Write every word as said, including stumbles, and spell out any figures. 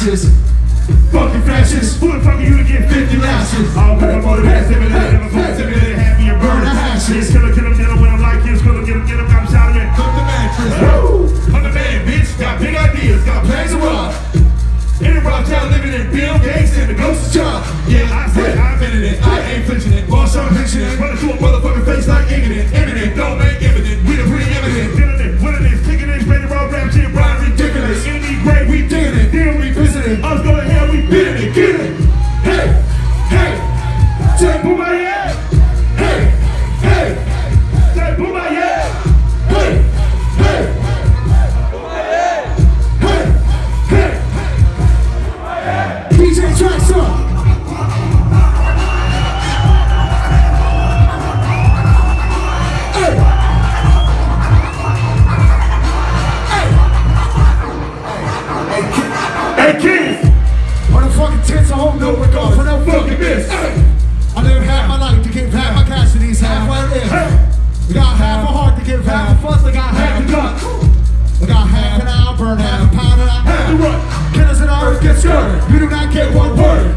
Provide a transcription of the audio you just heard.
matches. Fucking fascists. Who the fuck are you to get fifty lashes? All with my motivate, stimulate, never fuck, stimulate, happy and burn the hashes. Kill him, kill him, kill him when I'm like kids, kill him, get him, get him, I'm shouting it. Cook the mattress. Woo! I'm the man, bitch. Got big ideas, got plans to rock. In the rock town, living in Bill Gates and the ghost of job. Yeah, I said I invented it, I ain't flinching it. Boss, I'm flinching it. Running through a motherfucking face like ignorant. Imminent, don't make imminent. We the preeminent. Killing it, winning it, kicking it, ready raw rap shit, Brian ridiculous. Enemy great, we digging it. Damn, we visiting. Us go to hell, we beating it. Get it. Hey, hey. Say boom my yeah. Hey, hey. Say boom my yeah. Hey, hey. Boom my yeah. Hey, hey. D J Tracks up. Hey. Hey. Hey, kids. On the fucking tits, I hope no regard for no fucking miss. Hey. I live half my life to give half my cash to these half what it is. Hey. We got half a heart to give half a fuss, I got half a gun. We got half an hour, burn half a pound, and I have to run. Killers in the earth get scurred. You do not get one word.